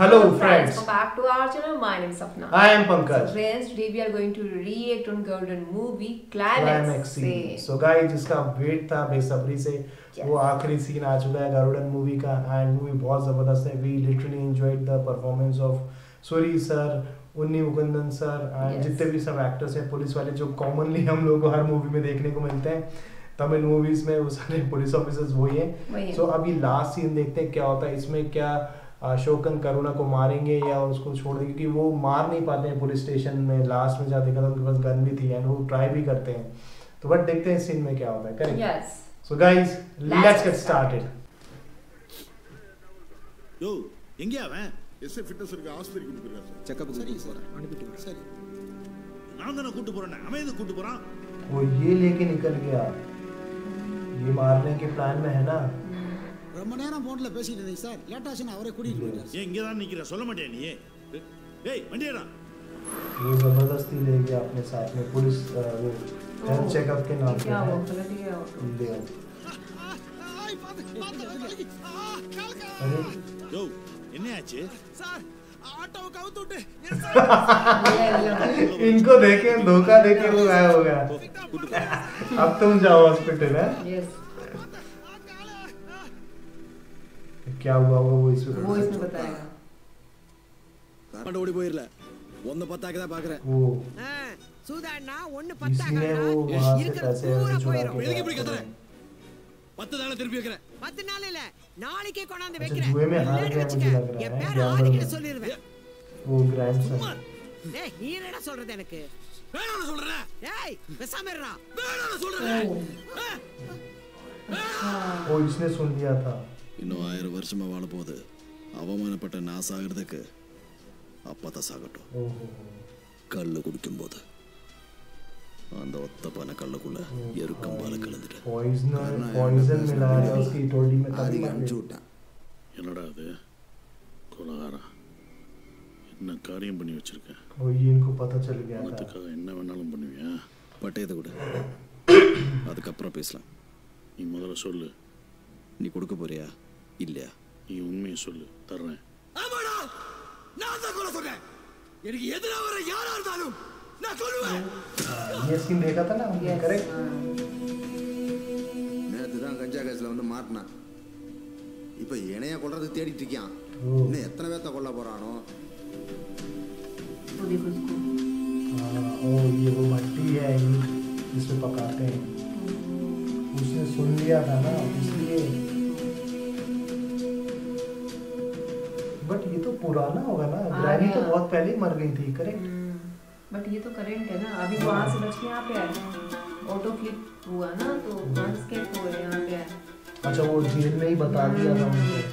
Hello friends. Welcome back to our channel. My name is Sapna. I am Pankaj. So friends, today we are going to react on golden movie Climax से. So guys, जिसका wait था बेसब्री से वो आखिरी scene आ चुका है गरुड़न मूवी का एंड मूवी बहुत जबरदस्त है. We literally enjoyed the performance of Soori sir, Unni Mukundan sir and जितने भी सब एक्टर्स हैं पुलिस वाले जो कॉमनली हम लोग को हर मूवी में देखने को मिलते हैं. तमिल मूवीज में वो सारे पुलिस ऑफिसर्स वही हैं. सो अभी लास्ट सीन देखते हैं क्या होता है इसमें. क्या अशोकन करुणा को मारेंगे या उसको छोड़ देंगे, क्योंकि वो मार नहीं पाते हैं पुलिस स्टेशन में. लास्ट में जहाँ देखा था उनके पास गन भी थी एंड वो ट्राई भी करते हैं. तो बट देखते हैं इस सीन में क्या होता है. Correct. So guys let's get started. யோ எங்கயா அவன்? எஸ்ஏ ஃபிட்னஸ் இருக்க ஹாஸ்பிடலுக்கு கூட்டி போறாரு. செக்கப் சரி சார் அனுப்பிட்டு வரேன். சரி நான் தான கூட்டி போறேன். அவன் எது கூட்டி போறான்? वो ये लेके निकल गया. ये मारने के प्लान में है ना. ரொம்ப நேரம் போன்ல பேசிட்டு இருந்தீங்க சார். லேட் ஆச்சுனா அவரே கூட்டிட்டு போயிட்டாரு. ஏன் இங்க தான் நிக்கிற? சொல்ல மாட்டியா நீ? டேய் வண்டியடா. वो जबरदस्ती ले गया अपने साथ में पुलिस वो हेल्थ चेकअप के नाम पे. क्या वो गलत गया ले ஐ பாத்து अरे யோ என்ன ஆச்சு? சார் ஆட்டோ கவுத்துட்டு इनको देखे धोखा देके वो गायब हो गया. अब तुम जाओ हॉस्पिटल है. यस. क्या हुआ वो इसमें बताएगा. கரண்ட் ஓடி போயிரல. ஒண்ணு பத்தாக்க தான் பாக்குறேன். वो சூதாண்ணா ஒண்ணு इसी ने वो பத்தாக்க वहां से இருக்கிற पैसे பூரா चुरा போயிடும். के எதுக்கு இப்படி கத்துற? 10 நாள திருப்பி வைக்கிறேன். 10 நாள் இல்ல நாளைக்கே கொண்டாந்து अच्छा, வைக்கிறேன். जुए में हार गया मुझे लग रहा என் है. பேர் गैम्बल ஆதிக்கிட்ட में சொல்லிருவேன். वो ग्रैंडसन. டேய் நீ என்னடா சொல்றது எனக்கு? வேணும்னு சொல்றேன். டேய் பேசாம இருடா. வேணும்னு சொல்றேன். वो इसने सुन लिया था. இன்னும் 1000 வருஷமா வாழ போகுது. அவமானப்பட்ட நான் சாகிறதுக்கு அப்பதான் சாகட்டும். ओहो கல்லு குடிக்கும்போது அந்த ஒத்தப்பான கல்லுக்குள்ள எருக்கம்பால கலந்துட்டு पॉइजन मिलाया था उसकी टोडी में तभी அனுப்பிச்சு விட்டான். என்னடா அது? கொலகாரா என்ன காரியம் பண்ணி வச்சிருக்க? वो ये इनको पता चल गया था. பணத்துக்காக என்ன வேணாலும் பண்ணுவியா? பட்டயத்தை கொடு. அதுக்கப்புறம் பேசலாம். நீ முதல்ல சொல்லு. நீ கொடுக்க போறியா இல்லையா? நீ உண்மையை சொல்லு, தர்றேன். ஆமாடா, நான் தான் கொலை சொல்றேன். எனக்கு எதிரா வர யாரா இருந்தாலும் நான் கொல்லுவேன். ये सीन देखा था ना. करेक्ट. நேத்து தான் கஞ்சா கேஸ்ல வந்து மாட்டினான். இப்போ இணைய கொல்றதுக்கு தேடிட்டு இருக்கான். இன்னும் எத்தனை பேர்த்த கொல்ல போறானோ. तो देखो इसको. ओ ये वो भट्टी है जिसमें पकाते हैं. उसने सुन लिया था ना इसलिए. बट ये तो पुराना होगा ना. ग्रैनी तो बहुत पहले ही मर गई थी. करेक्ट. बट ये तो करंट है ना. अभी वहाँ से बच के यहाँ पे आया. ऑटो फ्लिप हुआ ना तो वहाँ स्केप हो गया यहाँ पे आया. अच्छा वो जेल में ही बता दिया था मुझे.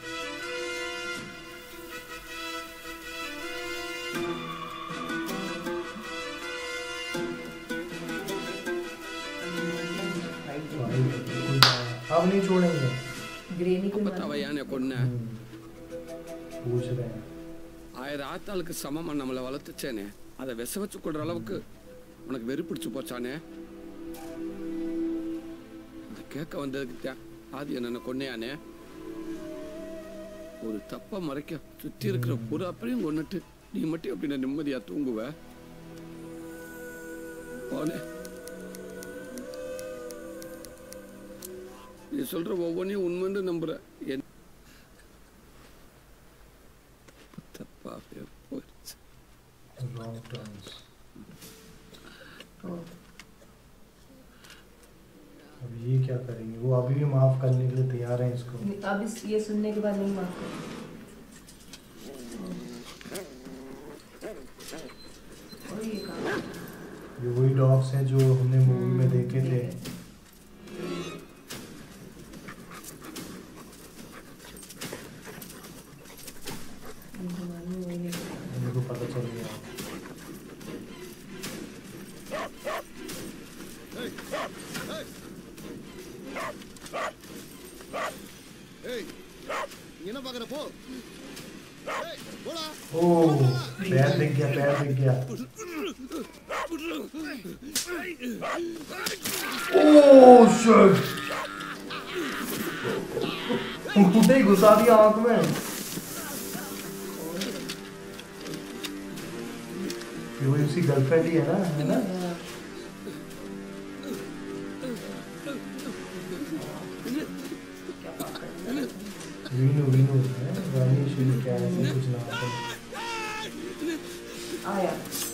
अब नहीं छोड़ेंगे. ग्रेनी को அப்பத்தாவையான கொன்ன पूछ रहे हैं. 1000 ஆத்தாளுக்கு சமமா நம்மளை வளர்த்துச்சேனே, அதை விச வச்சு கொடுற அளவுக்கு உனக்கு வெறி பிடிச்சு போச்சானே. அதை கேட்க வந்ததுக்கு ஆதி என்ன கொன்னையானே. ஒரு தப்ப மறைக்க சுத்தி இருக்கிற பூரா அப்படியும் கொன்னுட்டு நீ மட்டும் எப்படி நிம்மதியா தூங்குவ? போனே நீ சொல்ற ஒவ்வொன்றையும் உண்மைன்னு நம்புற. என் தப்பாவே போயிடுச்சு. Wrong turns. अब ये क्या करेंगे? वो अभी भी माफ करने के लिए तैयार हैं इसको. अब ये सुनने के बाद नहीं माफ करेंगे. और ये कहाँ? ये वही डॉग्स हैं जो हमने मूवी में देखे थे. इनको पता चल गया. ஏய் நீ என்ன பாக்குற போ. ஏய் போடா. ओ पैर दिख गया. Oh shit. घुसा दिया आंख में. फिर वो उसकी गर्लफ्रेंड ही है ना वीनू है रानी शील क्या है कुछ नाम है आया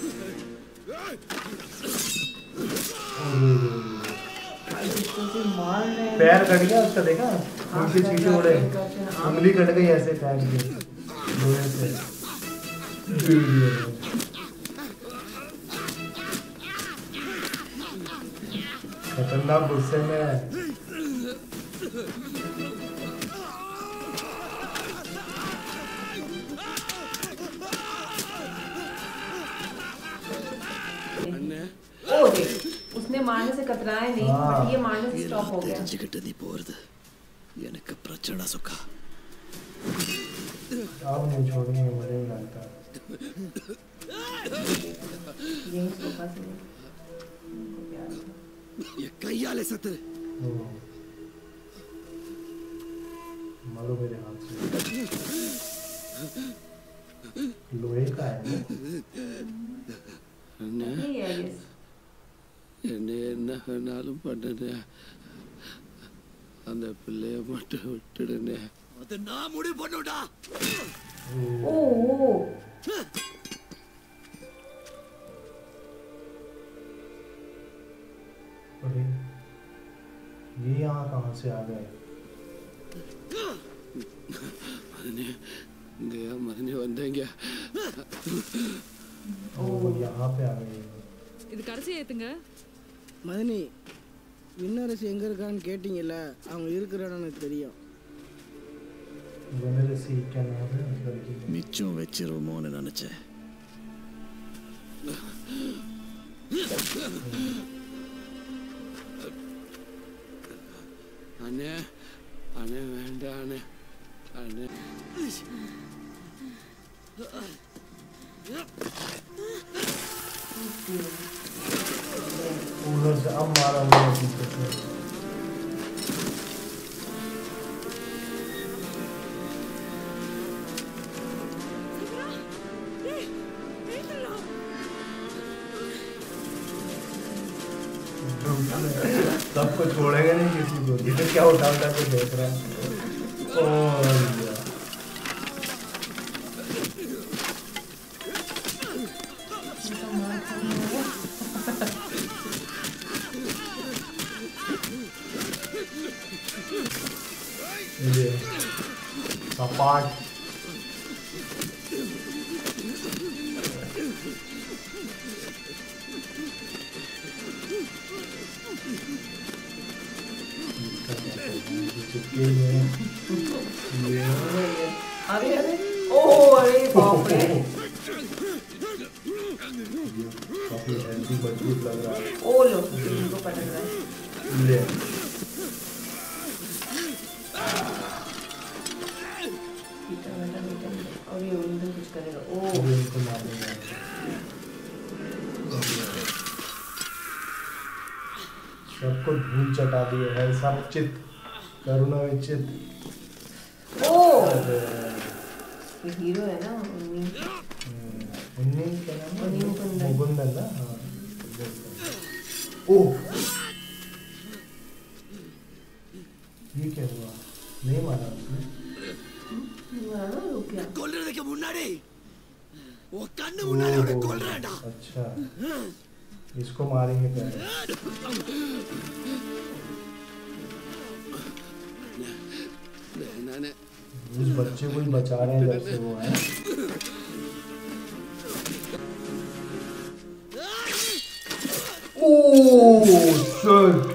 पैर कट गया उसका देखा उनके चीटे उड़े उंगली कट गई ऐसे पैर की लोहे से खतरनाक गुस्से में उसने मारने से कतराया नहीं बट ये मारने से स्टॉप हो गया ജിഗട്ടതി പോർത് എനിക്ക് പ്രചണ സുഖ आप नहीं छोड़ेंगे मुझे नहीं लगता यही सोफा से ये कയ്യാലെ സത്ത് मारो मेरे हाथ से लोहे का है नहीं है ये என்னை என்ன வேணாலும் பண்ணுனே அந்த பிள்ளைய மட்டும் விட்டுடுனே அது நான் முடிவு பண்ணுடா ओ अरे ये यहाँ कहाँ से आ गए मरने வந்தேங்க ओ यहाँ पे आ गए இது கடைசி ஏத்துங்க மதனி விண்ணரசு எங்க இருக்கான்னு கேட்டீங்கல்ல அவங்க இருக்கிற இடம் எனக்கு தெரியும் विनरसी क्या नाम है उस लड़की का மிச்சம் வச்சிருமோன்னு நினைச்சேன் அண்ணே அண்ணே வேண்டாம் அண்ணே அண்ணே उधर से अब मारा हुआ है पीछे से सबको छोड़ेगा नहीं किसी को ये तो क्या उठा उठा के देख रहा है और ये सपाट अरे अरे ओ अरे बाप रे काफी हेल्दी मजबूत लग रहा है ओ लो इनको पटक रहा है ले और ये उनको कुछ करेगा ओ इनको मारेगा सबको धूल चटा दिए है सब चित करुणा विचित ओ ये हीरो है ना उन्नी क्या नाम है उन्नी मुकुंदन। मुकुंदन ना हाँ ओ ये क्या हुआ नहीं मारा उसने रुक गया கொல்றதுக்கு முன்னாடி वो கண்ணு முன்னாடி அவனை கொல்றடா अच्छा इसको मारेंगे पहले நானே उस बच्चे को ही बचा रहे हैं जब से वो है ओह शिट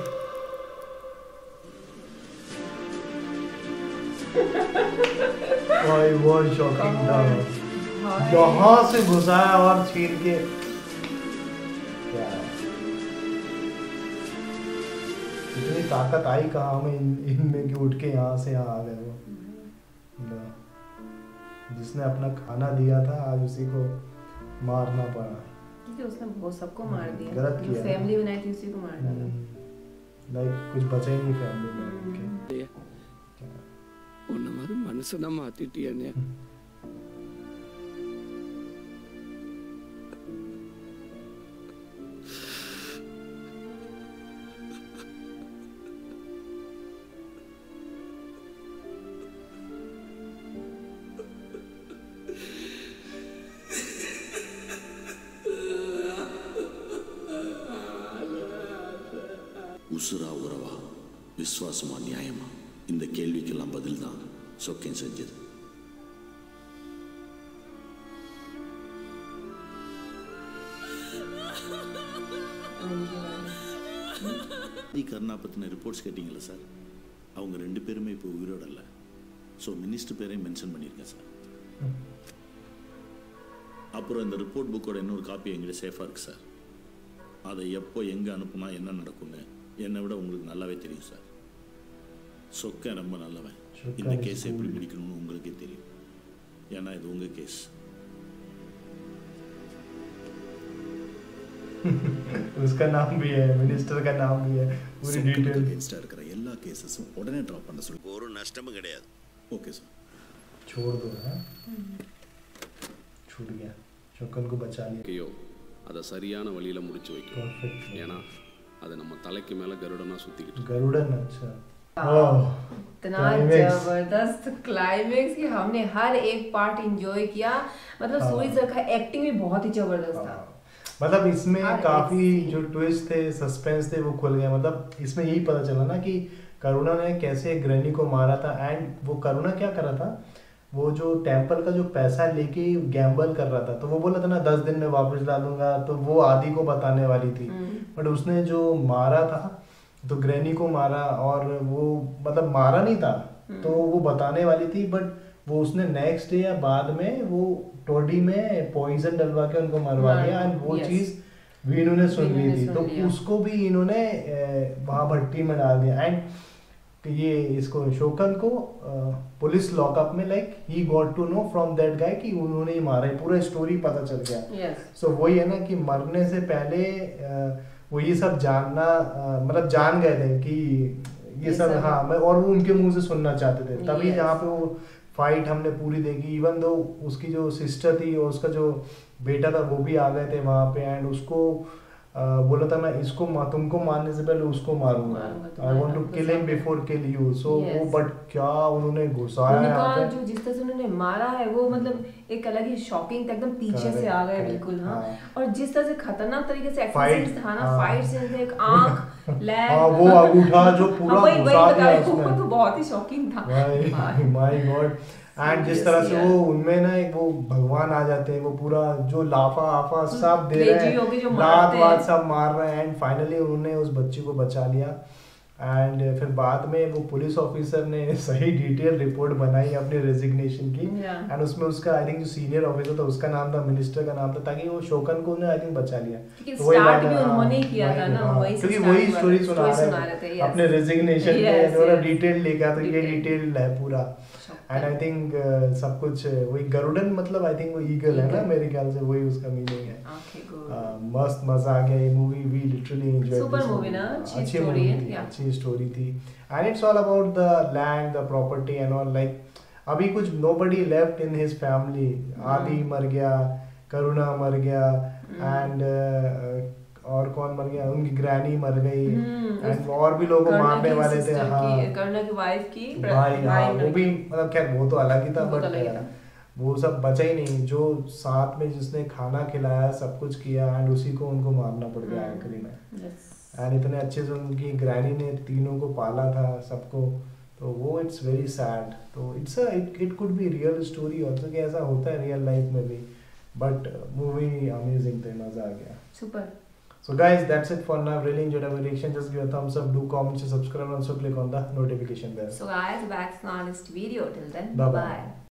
भाई बहुत शॉकिंग था यहाँ से घुसाया और छीन के क्या इतनी ताकत आई कहाँ में इनमें कि उठ के यहाँ से यहाँ आ गए वो जिसने अपना खाना दिया था आज उसी को मारना पड़ा क्योंकि उसने वो सबको मार दिया गलत जो किया फैमिली बनाई थी उसी को मार डाला लाइक कुछ बचा ही नहीं फैमिली में उनके உன்ன மாதிரி மனுஷனா மாத்திட்டியானே உசுரா உறவா விசுவாசமா நியாயமா இந்த கேள்விக்கெல்லாம் பதில் தான் சொக்கன் செஞ்சது. கருணா பற்றின ரிப்போர்ட்ஸ் கேட்டிங்களா சார்? அவங்க 2 பேருமே இப்போ உயிரோட இல்லை. ஸோ மினிஸ்டர் பேரையும் மென்ஷன் பண்ணியிருக்கேன் சார். அப்புறம் இந்த ரிப்போர்ட் புக்கோட இன்னொரு காப்பி எங்கிட்ட சேஃபாக இருக்குது சார். அதை எப்போ எங்கே அனுப்புனா என்ன நடக்கும்னு என்னை விட உங்களுக்கு நல்லாவே தெரியும் சார். சொக்கன் ரொம்ப நல்லவன். இந்த கேஸ் எப்படி முடிக்கணும்னு உங்களுக்கே தெரியும். ஏன்னா இது உங்கள் கேஸ். उसका नाम भी है, मिनिस्टर का नाम भी है, पूरी डिटेल अगेंस्ट இருக்கிற எல்லா கேसेसும் உடனே டிராப் பண்ண சொல்லு. ஒரு நஷ்டமும் கிடையாது. Okay sir. छोड़ दो ना. छूट गया. शोकन को बचा लिया. ஐயோ அத சரியான வழியில முடிச்சு வைக்கணும். ஏனா அது நம்ம தலைக்கு மேல கருடனா சுத்திக்கிட்டு இருக்கு. गरुड़न अच्छा. इतना जबरदस्त क्लाइमेक्स कि हमने हर एक पार्ट एंजॉय किया. मतलब सूरी सर का एक्टिंग भी बहुत ही जबरदस्त था. मतलब इसमें काफी जो ट्विस्ट थे, सस्पेंस थे, वो खुल गया. मतलब इसमें यही पता चला ना कि करुणा ने कैसे ग्रैनी को मारा था. एंड वो करुणा क्या कर रहा था, वो जो टेम्पल का जो पैसा लेके गैम्बल कर रहा था, तो वो बोला था ना 10 दिन में वापस ला दूंगा, तो वो आदि को बताने वाली थी. बट उसने जो मारा था तो ग्रैनी को मारा, और वो मतलब मारा नहीं था, तो वो बताने वाली थी. बट वो उसने नेक्स्ट डे या बाद में वो टोडी में पॉइजन डलवा के उनको मरवा दिया. एंड वो चीज भी इन्होंने सुन ली थी, तो उसको भी इन्होंने वहां भट्टी में डाल दिया. एंड ये इसको शोकन को पुलिस लॉकअप में लाइक ही got to know from that guy कि उन्होंने ही मारा है. पूरा स्टोरी पता चल गया. सो वही है ना कि मरने से पहले वो ये सब जानना मतलब जान गए थे कि ये सब हाँ, और वो उनके मुंह से सुनना चाहते थे. तभी जहाँ पे वो फाइट हमने पूरी देखी. इवन दो उसकी जो सिस्टर थी और उसका जो बेटा था वो भी आ गए थे वहाँ पे. एंड उसको बोला था मैं इसको तुमको मारने से पहले उसको मारूंगा. I want to kill him before kill you. So वो बट क्या उन्होंने घुसाया उनका जो जिस तरह से उन्होंने मारा है वो मतलब एक अलग ही शॉकिंग था. एकदम पीछे से आ गए बिल्कुल. हाँ. और जिस तरह से खतरनाक तरीके से एक्शन था ना, फाइट से एक आंख लैग वो अंगूठा जो पूरा घुसा दिया उसमें, तो बहुत ही शॉकिंग था. My god. एंड जिस तरह से वो उनमें ना एक वो भगवान आ जाते हैं, वो पूरा जो लाफा आफा सब दे रहे हैं, लात वात सब मार रहे हैं. एंड फाइनली उन्होंने उस बच्ची को बचा लिया. एंड फिर बाद में वो पुलिस ऑफिसर ने सही डिटेल रिपोर्ट बनाई अपनी रेजिग्नेशन की. एंड उसमें उसका आई थिंक जो सीनियर ऑफिसर था उसका नाम था, मिनिस्टर का नाम था, ताकि वो शोकन को ने आई थिंक बचा लिया. तो वही बात भी उन्होंने किया था ना, वही क्योंकि वही स्टोरी सुना रहे थे अपने रेजिग्नेशन में. थोड़ा डिटेल लेगा तो ये डिटेल है पूरा. एंड आई थिंक सब कुछ वही गरुड़न मतलब आई थिंक वो ईगल है ना, मेरे ख्याल से वही उसका मीनिंग है. मस्त मजा आ गया ये movie. We literally enjoyed. Super movie ना, अच्छी स्टोरी है. अच्छी स्टोरी थी. And it's all about the land, the property and all. Like अभी कुछ nobody left in his family. Aadi मर गया, करुणा मर गया, एंड और कौन मर गया, उनकी ग्रैनी मर गई. एंड और भी लोगों को मारने वाले थे. हाँ, करुणा की वाइफ की भाई. हाँ, वो भी मतलब खैर वो तो अलग ही था. बट वो सब बचा ही नहीं. जो साथ में जिसने खाना खिलाया, सब कुछ किया, एंड उसी को उनको मारना पड़ गया आखिरी में. एंड इतने अच्छे से उनकी ग्रैनी ने तीनों को पाला था सबको. तो वो इट्स वेरी सैड. तो it's it could be real story also कि ऐसा होता है रियल लाइफ में भी. बट मूवी अमेजिंग थे, मजा आ गया. Super. So guys, that's it for now. Really enjoyed our reaction. Just give a thumbs up, do comment, subscribe, and also click on the notification bell. So guys, back to our next video. Till then, bye bye.